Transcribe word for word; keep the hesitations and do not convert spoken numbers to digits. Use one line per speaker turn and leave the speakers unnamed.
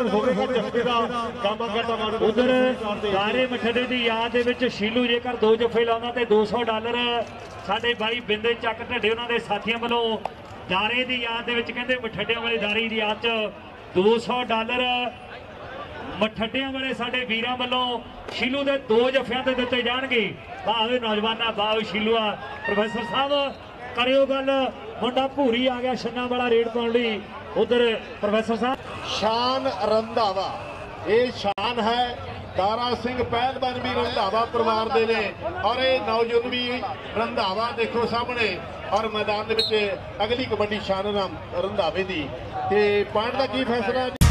ਹੋਵੇਗਾ ਜੱਫੇ ਦਾ ਕੰਮ ਘਟਾਉਣ
ਉਧਰ ਗਾਰੇ ਮਠੜੇ ਦੀ ਯਾਦ ਦੇ ਵਿੱਚ ਸ਼ੀਲੂ ਜੇਕਰ ਦੋ ਜੱਫੇ ਲਾਉਂਦਾ ਤੇ ਦੋ ਸੌ ਡਾਲਰ ਸਾਡੇ ਬਾਈ ਬਿੰਦੇ ਚੱਕ ਢੱਡੇ ਉਹਨਾਂ ਦੇ ਸਾਥੀਆਂ ਵੱਲੋਂ ਦਾਰੇ ਦੀ ਯਾਦ ਦੇ ਵਿੱਚ ਕਹਿੰਦੇ ਮਠੜਿਆਂ ਵਾਲੇ ਦਾਰੇ ਦੀ ਯਾਦ ਚ ਦੋ ਸੌ ਡਾਲਰ ਮਠੜਿਆਂ ਵਾਲੇ ਸਾਡੇ ਵੀਰਾਂ ਵੱਲੋਂ ਸ਼ੀਲੂ ਦੇ ਦੋ ਜੱਫਿਆਂ ਤੇ ਦਿੱਤੇ ਜਾਣਗੇ। ਭਾਵੇਂ ਨੌਜਵਾਨਾਂ ਬਾਓ ਸ਼ੀਲੂਆ ਪ੍ਰੋਫੈਸਰ ਸਾਹਿਬ ਕਰਿਓ ਗੱਲ, ਮੁੰਡਾ ਭੂਰੀ ਆ ਗਿਆ ਛੰਨਾ ਵਾਲਾ ਰੇਡ ਪਾਉਣ ਲਈ। उधर प्रोफेसर साहब
शान रंधावा, ये शान है तारा सिंह पहलवान भी रंधावा परिवार दे ने और ये नौजवान भी रंधावा देखो सामने और मैदान दे विच अगली कबड्डी शान रंधावे दी ते पॉइंट दा की फैसला।